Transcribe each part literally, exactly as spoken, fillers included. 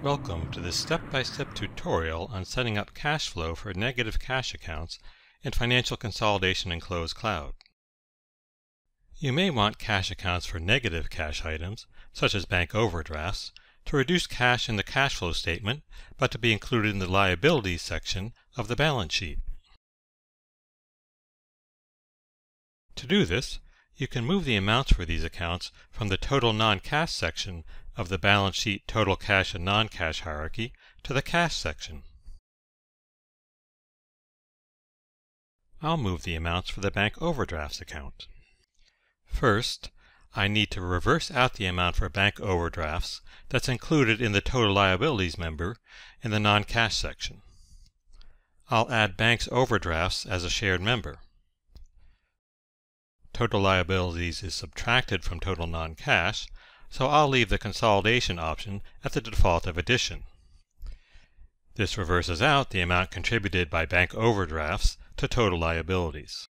Welcome to this step-by-step tutorial on setting up cash flow for negative cash accounts in Financial Consolidation and Close Cloud. You may want cash accounts for negative cash items, such as bank overdrafts, to reduce cash in the cash flow statement, but to be included in the liabilities section of the balance sheet. To do this, you can move the amounts for these accounts from the total non-cash section of the balance sheet total cash and non-cash hierarchy to the cash section. I'll move the amounts for the bank overdrafts account. First, I need to reverse out the amount for bank overdrafts that's included in the total liabilities member in the non-cash section. I'll add bank's overdrafts as a shared member. Total liabilities is subtracted from total non-cash, so I'll leave the consolidation option at the default of addition. This reverses out the amount contributed by bank overdrafts to total liabilities.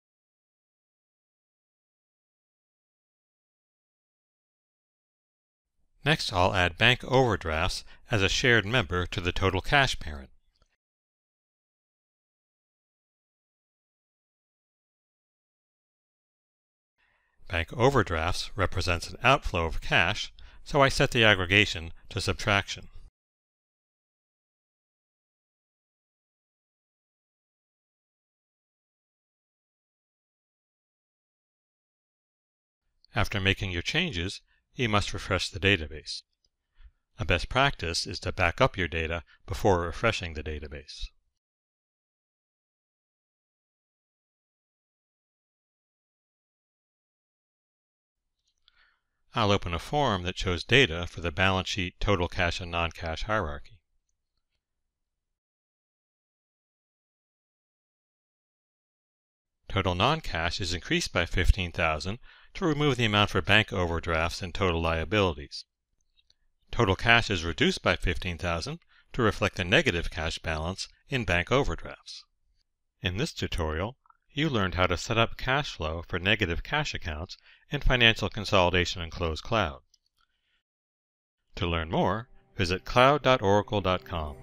Next, I'll add bank overdrafts as a shared member to the total cash parent. Bank overdrafts represents an outflow of cash, so I set the aggregation to subtraction. After making your changes, you must refresh the database. A best practice is to back up your data before refreshing the database. I'll open a form that shows data for the balance sheet total cash and non-cash hierarchy. Total non-cash is increased by fifteen thousand dollars to remove the amount for bank overdrafts and total liabilities. Total cash is reduced by fifteen thousand dollars to reflect the negative cash balance in bank overdrafts. In this tutorial, you learned how to set up cash flow for negative cash accounts in Financial Consolidation and Close Cloud. To learn more, visit cloud dot oracle dot com.